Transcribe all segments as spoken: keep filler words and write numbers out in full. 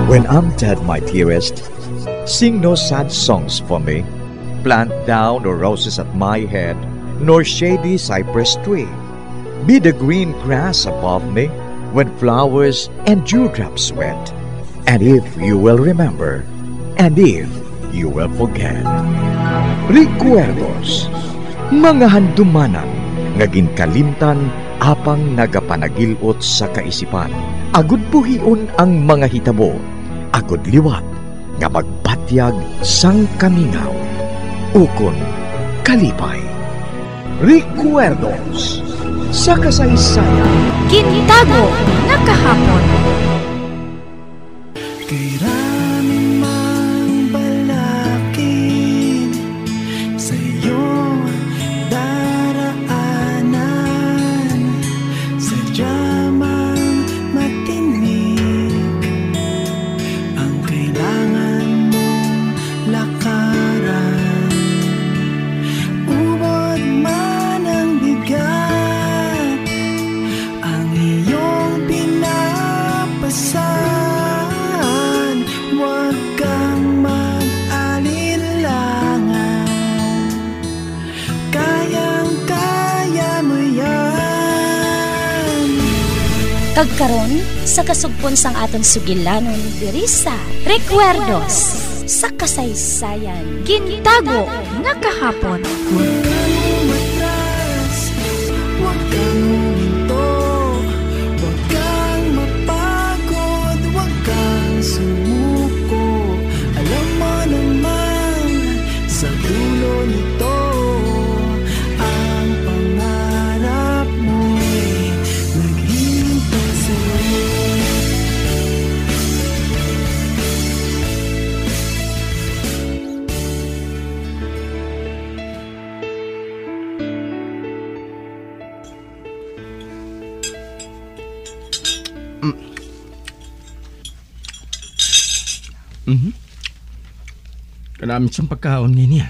When I'm dead, my dearest, sing no sad songs for me. Plant down no roses at my head, nor shady cypress tree. Be the green grass above me when flowers and dewdrops wet. And if you will remember, and if you will forget. Recuerdos, mga handumanan, ngaging kalimtan, apang nagapanagilot sa kaisipan. Agud buhion ang mga hitabo, agud liwat, nga magpatyag sang kamingaw. Ukon kalipay. Recuerdos sa kasaysayan. Gintago nga kahapon. Kay rami mang balakid sa iyong daraanan, sadya mang matinig ang kailangan mong lakaran. Ubod man ang bigat ang iyong pinapasan, huwag kang mag-alinlangan, kayang-kaya mo yan. Kagkaron sa kasugpon sang aton sugilanon diri sa Recuerdos sa kasaysayan. Gintago nga kahapon. Huwag kang umatras, huwag kang huminto, huwag kang mapagod, huwag kang sumuko. Alam mo naman, sa dulo nito, ang pangarap mo'y naghihintay sa'yo. Mhm. Kanamit siyang pagkaon niya.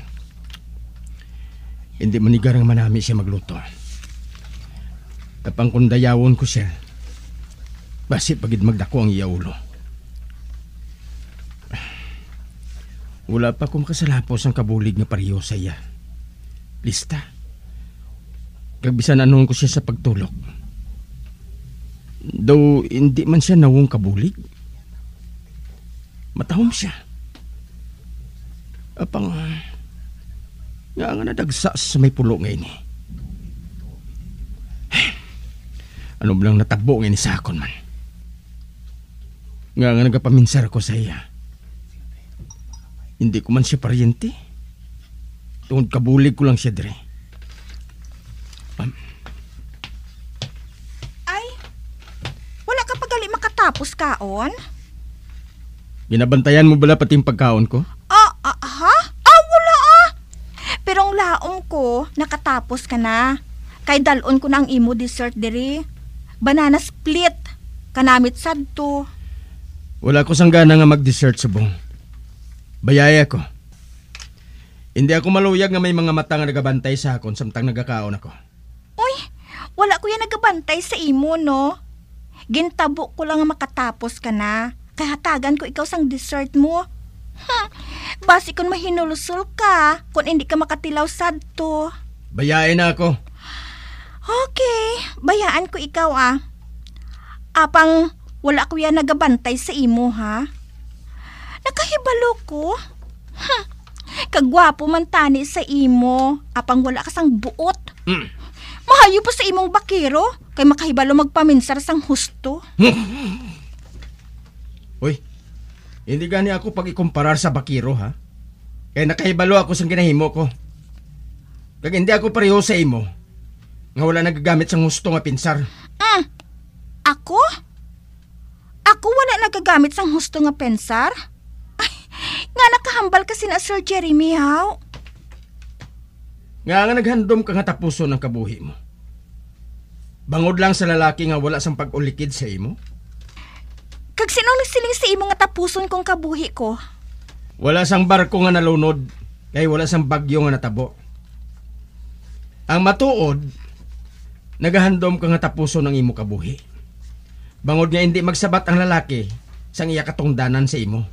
Hindi manigarang manami siya magluto. Tapang kundayawon ko siya, basi pagid magdako ang iyaulo. Wala pa kong kasalapos ang kabulig nga pariyo sa iya. Lista. Kagbisan anon ko siya sa pagtulok. Though hindi man siya nawong kabulig, matahom siya. Apang nga nga nadagsa sa may pulo ngayon eh. Ano blang natagbo ngayon sa akon man. Nga nga nagapaminsar ko sa iya. Hindi ko man siya paryente. Tungod kabulig ko lang siya dire. Um, Ay, wala ka pagali makatapos kaon? Binabantayan mo bala pati yung pagkaon ko? Ah, ah, ha? Ah, wala ah. Pero ang laom ko, nakatapos ka na. Kay dalon ko na ang imo dessert diri. Banana split. Kanamit sadto. Wala ko sang gana nga mag-dessert subong. Bayaya ko. Hindi ako maluyag nga may mga mata nga nagabantay sa akon samtang nagakaon ako. Uy, wala ko yan nagabantay sa imo, no? Gintabo ko lang nga makatapos ka na. Kaya hatagan ko ikaw sang dessert mo. Hmm, basi kung mahinulusol ka, kung hindi ka makatilaw sadto. Bayain na ako. Okay, bayaan ko ikaw ah. Apang wala ko yan nagabantay sa imo ha. Nakahibalo ko. Hmm, kagwapo man tani sa imo, apang wala ka sang buot. Mm. Mahayo pa sa imong bakero, kay makahibalo magpaminsar sang husto. Uy, hindi gani ako pag ikumparar sa bakiro ha. Kaya nakahibalo ako sa ginahimo ko. Kag hindi ako pareho sa imo, nga wala nagagamit sa gusto nga pinsar. Mm. Ako? Ako wala nagagamit sang husto nga pensar? Ay, nga nakahambal kasi na Sir Jeremy how? Nga nga naghandom ka nga tapuso ng kabuhi mo. Bangod lang sa lalaki nga wala sang pag-ulikid sa imo? Kag sinong nagsiling sa imo nga tapuson kong kabuhi ko? Wala sang barko nga nalunod, kay wala sang bagyo nga natabo. Ang matuod, nagahandom ka nga tapuso ng imo kabuhi. Bangod nga hindi magsabat ang lalaki sang iya katungdanan sa imo.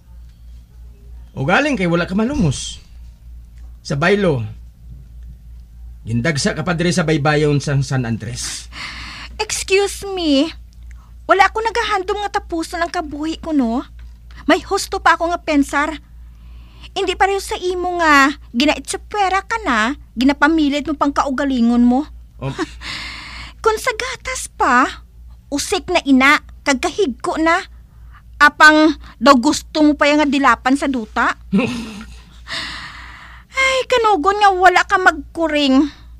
O galing kay wala ka malumos. Sa baylo, gindagsa ka pa diri sa baybayon sang San Andres. Excuse me. Wala ako naghahandom nga tapusan ang kabuhi ko, no? May husto pa ako nga pensar. Hindi pareho sa imo nga, ginaitsapera ka na, ginapamilit mo pang kaugalingon mo. Oh. Kung sa gatas pa, usik na ina, kagkahigko na. Apang daw gusto mo pa yung nga dilapan sa duta. Ay, kanugon nga wala ka magkuring.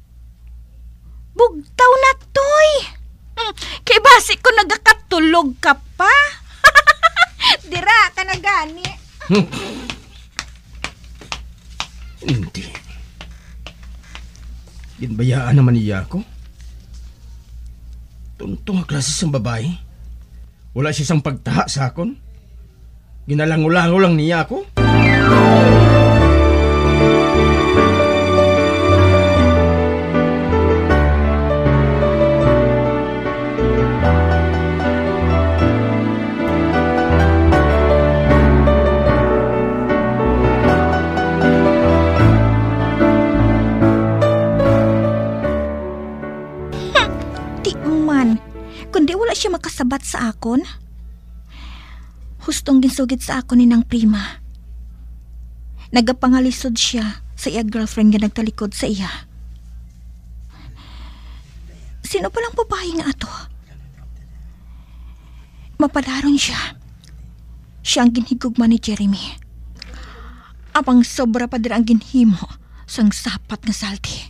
Bugtaw na toy. Hmm, kay basi ko nagakatulog ka pa. Dira ka na gani. Hindi. Ginbayaan naman niya ako. Tuntong klase sang babae. Wala siya sang pagtaha sa akon. Ginalangulango lang niya ako. Kundi wala siya makasabat sa akon. Hustong ginsugid sa akon ni nang prima. Nagapangalisod siya sa iya girlfriend nga nagtalikod sa iya. Sino palang babae nga ato? Mapadaron siya. Siya ang ginhigugma ni Jeremy. Apang sobra pa din ang ginhimo sang sapat nga salti.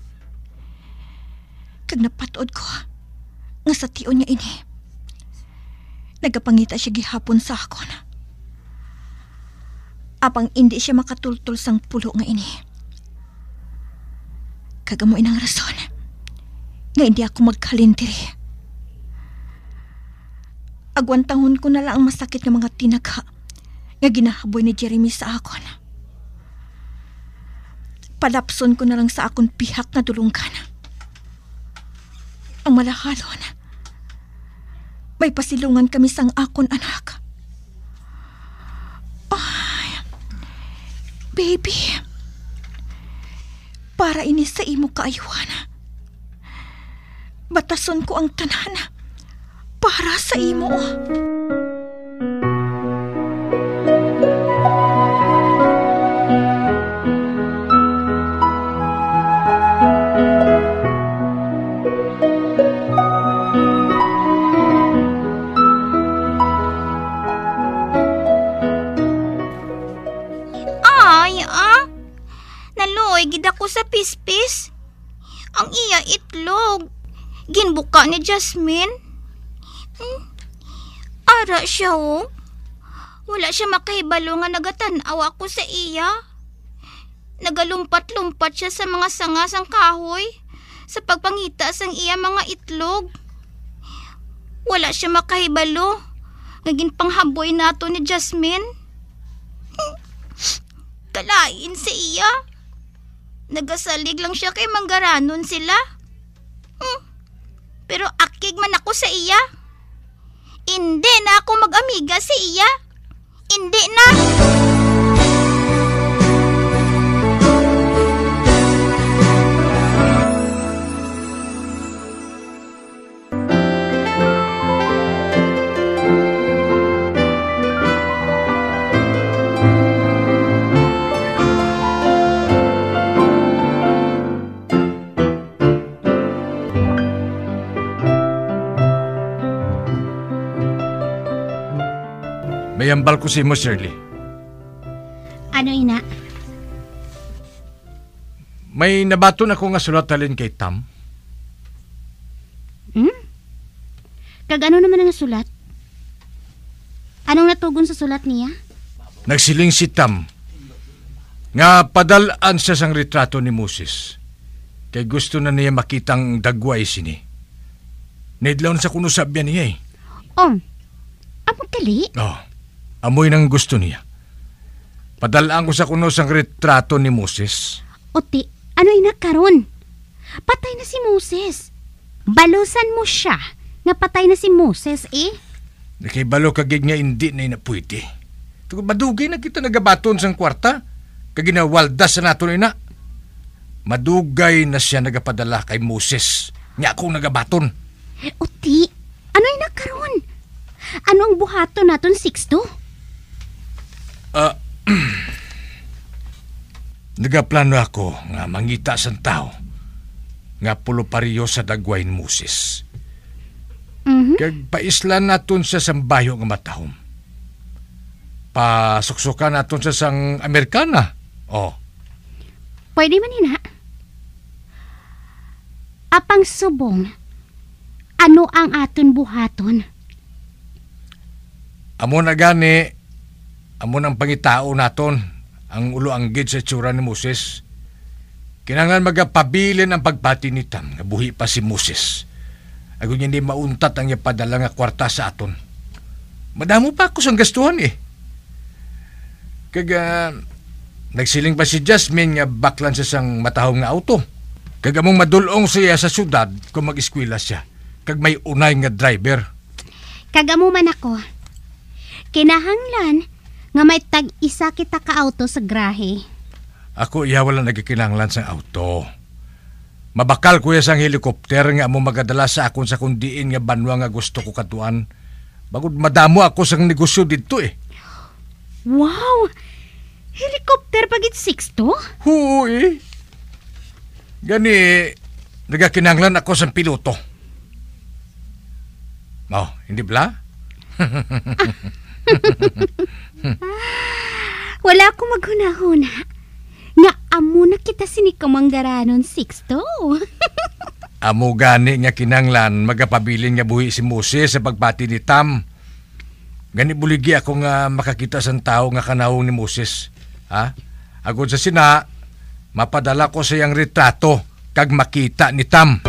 Kag napatod ko nga sa tion niya ini. Nagapangita siya gihapon sa akon. Apang hindi siya makatultul sang pulo nga ini. Kagamoy ng rason nga hindi ako magkalintiri. Agwantahon ko na lang ang masakit ng mga tinagha nga ginahaboy ni Jeremy sa akon. Palapson ko na lang sa akon pihak na dulungkan. Ang malahalon, may pasilungan kami sang akon anak. Ay, baby, para ini sa imo kaayuhan. Batason ko ang tanan para sa imo. Gid ako sa pispis. Ang iya itlog ginbuka ni Jasmine. Hmm. Ara siya oh. Wala siya makahibalo nga nagatanaw ako sa iya. Nagalumpat-lumpat siya sa mga sanga sang kahoy sa pagpangita sang iya mga itlog. Wala siya makahibalo nga ginpanghaboy nato ni Jasmine. Hmm. Kalain sa iya. Nagasalig lang siya kay manggaranon sila. Hmm. Pero akig man ako sa iya. Hindi na ako mag-amiga sa iya. Hindi na. May ambal ko si mo, Shirley. Ano, ina? May nabaton ako nga sulatalin kay Tam. Hmm? Kag ano naman ang sulat? Anong natugon sa sulat niya? Nagsiling si Tam nga padalaan siya sang retrato ni Moses. Kay gusto na niya makitang dagway sini. Naidlaw sa kuno sabyan niya eh. Oh, among kali? Oh. Amoy nang gusto niya. Padalaan ko sa kuno sang retrato ni Moses. Oti, ano ina karon? Patay na si Moses. Balusan mo siya nga patay na si Moses eh. Nakibalo kagig nga hindi na inapwede. Tugod madugay na kita nagabaton sang kwarta. Kaginawaldas sa nato ina. Madugay na siya nagapadala kay Moses. Nga akong nagabaton. Uti, ano'y nakaroon? Ano ang buhato naton, Sixto? Ah, uh, nagaplano ako nga mangita sa tao nga pulo pariyo sa dagwain Moses. Mm-hmm. Kag paislan naton sa sambayo nga matahom. Pasuksukan naton sa sang Amerikana. Oh. Pwede man ina. Apang subong, ano ang aton buhaton? Amo na gani, amo ng pangitao naton, ang ulo anggid sa tsura ni Moses. Kinangan magapabilin ang pagpati ni Tam, nga buhi pa si Moses. Ago niya hindi mauntat ang ipadala nga kwarta sa aton. Madamo pa ako sang gastuhan eh. Kaga, nagsiling pa si Jasmine nga baklan sa sang matahong nga auto. Kaga mong madulong siya sa syudad kung mag-eskwela siya. Kag may unay nga driver. Kagamo man ako. Kinahanglan nga may tag-isa kita ka auto sa grahe. Ako iya wala nagkikinanglan sa auto. Mabakal ko ya sang helikopter nga mo magadala sa akon sa kundiin nga banwa nga gusto ko katuan. Bagod madamo ako sang negosyo dito eh. Wow! Helicopter pagit Sixto? Huy! Gani, nagakinanglan ako sa piloto. Oh, hindi bala? Wala akong maghuna-huna. Nga amo na kita sinikamanggaranon, Sixto. Amo gani nga kinanglan, magapabilin nga buhi si Moses sa pagpati ni Tam. Gani buligi ako nga makakita sa tao nga kanahong ni Moses. Ha? Agod sa sina, mapadala ko sa iyang retrato kag makita ni Tam.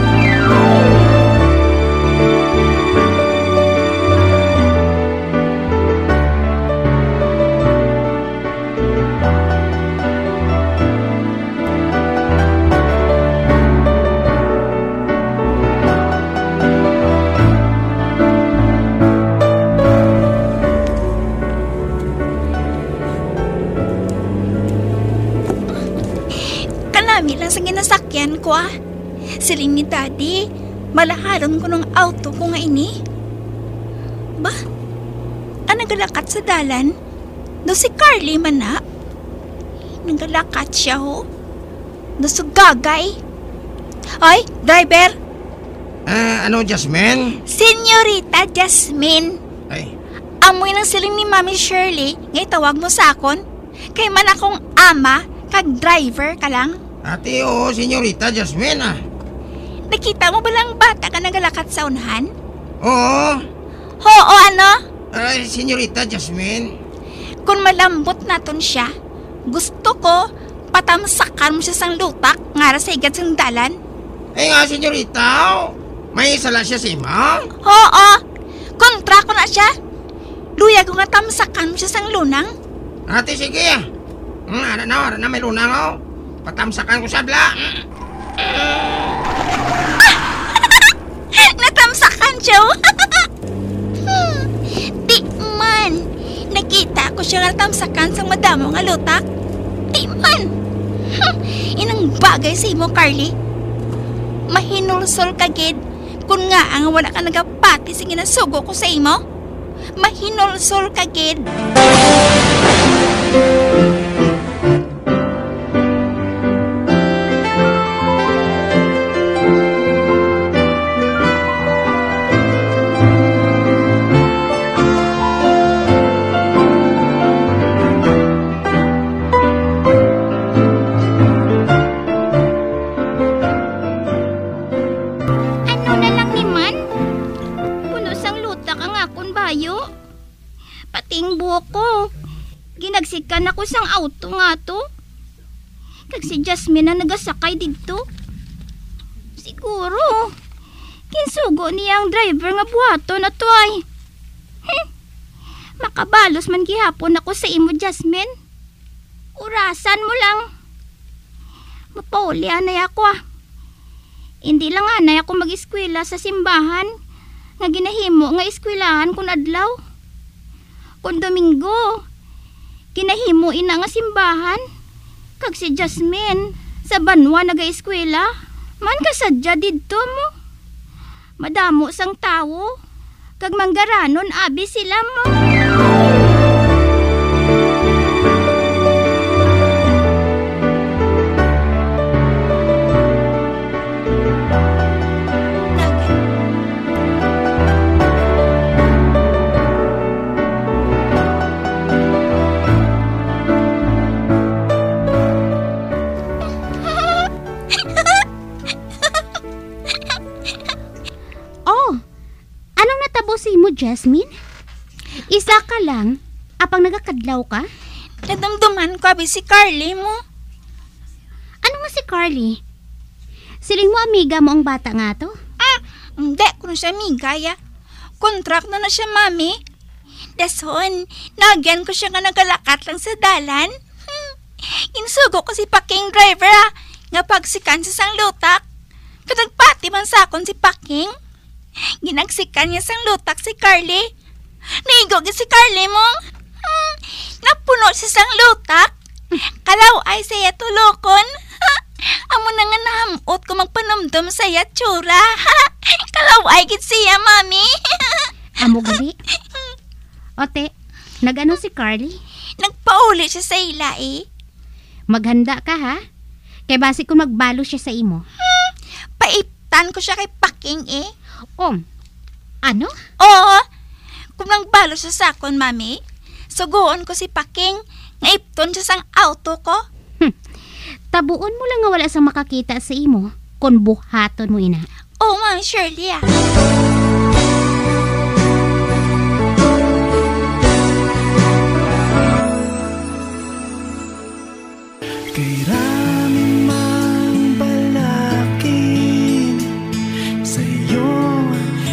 Sa ginasakyan ko ah. Siling ni Daddy, malaharon ko ng auto ko nga ini. Ba? Ang nagalakat sa dalan? Do si Carly man na? Nagalakat siya ho? Do si Gagay? Oy, driver! Ah, ano, Jasmine? Senyorita Jasmine. Ay. Amoy ng siling ni Mami Shirley, ngay tawag mo sa akon. Kay man akong ama, kag driver ka lang. Ate, oo, senyorita Jasmine ah. Nakita mo ba lang bata ka nagalakat sa unahan? Oo. Oo, ano? Ay, senyorita Jasmine. Kung malambot naton siya, gusto ko patamsakan mo siya sang lutak ngara sa igad sang dalan. Ay nga, senyorita, may sala siya si Ma? Oo, kontra ko na siya. Luya ko nga tamsakan mo siya sang lunang. Ate, sige ah. Hmm, ano na, ano na, may lunang oh. Patamsakan ko sa bla. Natamsakan siya. hmm, di man. Nakita ko siya nga tamsakan sa madamo nga lutak. Di man. Hmm, inang bagay sa imo, Carly. Mahinulsol ka, gid. Kung nga ang wala ka nagapati sa ginasugo ko sa imo. Mahinulsol ka, gid. Ginagsikan ako sang auto nga to. Kag si Jasmine na nagasakay dito. Siguro, kinsugo niya ang driver nga buhato na to ay. Hmm. Makabalos man gihapon ako sa imo, Jasmine. Urasan mo lang. Mapauli anay ako ah. Hindi lang anay ako mag-eskwela sa simbahan. nga ginahimo nga eskwelahan kun adlaw. Kun Domingo, ginahimo ina nga simbahan. Kag si Jasmine sa banwa naga-eskwela. Man kasadya didto mo. Madamo sang tawo. Kag manggaranon abi sila mo. Mo, Jasmine? Isa ka lang? Apang nagakadlaw ka? Nadamduman ko abi si Carly mo. Ano nga si Carly? Siling mo amiga mo ang bata nga to? Ah, hindi ko na siya amiga ya. Contract na na siya, mami. Dason, nagyan ko siya nga nagalakat lang sa dalan. Hmm. Insugo ko si Paking driver ha, nga pagsikan sa sang lutak. Kadagpati man sa akon si Paking. Ginagsikan niya sang lutak si Carly. Naigog si Carly mong. Hmm, napuno siya sang lutak. Kalaw ay saya tulokon. Amo na nga nahamot ko magpanumdum saya tsura. Kalaw ay gid siya, mami. Amo gali? Ote, nagano si Carly? Nagpauli siya sa ila eh. Maghanda ka ha? Kay basi kung magbalo siya sa imo. Hmm, paiptan ko siya kay Paking eh. Om, ano? Oo, kung nagbalo siya sa akon, mami, suguon ko si Paking, nga ipton siya sang auto ko. Hmm. Tabuon mo lang nga wala sang makakita sa imo, kung buhaton mo ina. Oo, Ma'am Shirley ah. Kay raming mang balakin sa iyong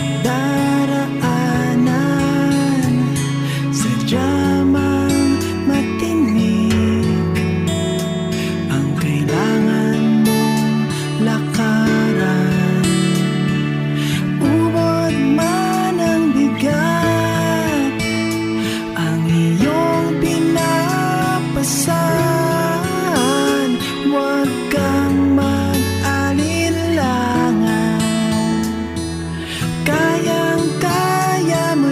daraanan, sadya mang matinig ang kailangan mong lakaran. Ubod man ang bigat ang iyong pinapasan. Huwag kang mag-alilangan, kayang-kaya mo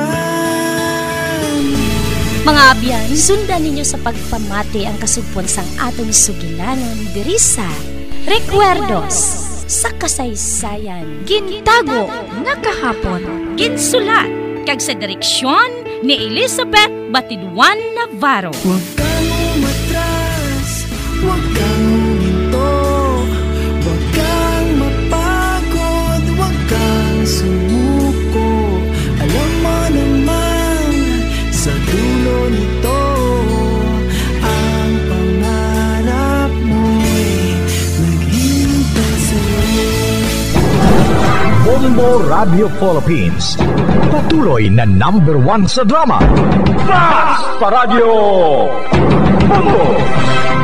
yan. Mga abyan, sundan ninyo sa pagpamati ang kasugpon sang atong sugilanon diri sa Recuerdos sa kasaysayan. Gintago nga kahapon. Ginsulat kag sa direksyon ni Elizabeth Batiduan Navarro. Huwag kang umatras, huwag kang huminto, huwag kang mapagod, huwag kang sumuko. Alam mo naman, sa dulo nito, ang pangarap mo'y naghihintay sa'yo. Bombo Radio Philippines, patuloy na number one sa drama. Fast pa Radio! Bombo!